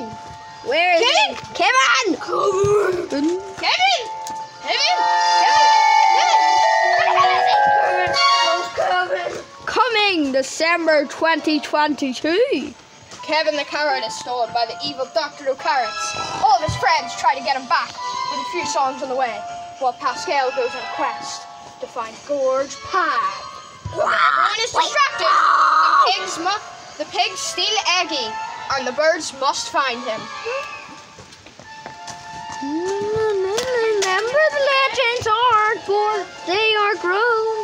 Kevin! Where is Kevin? he? Kevin! Kevin! Kevin! Kevin! Coming December 2022. Kevin the carrot is stolen by the evil Doctor No Carrots. All of his friends try to get him back with a few songs on the way, while Pascal goes on a quest to find Gorge Pie. Everyone is distracted. The pigs steal Eggy, and the birds must find him. Remember the legends aren't born, they are grown.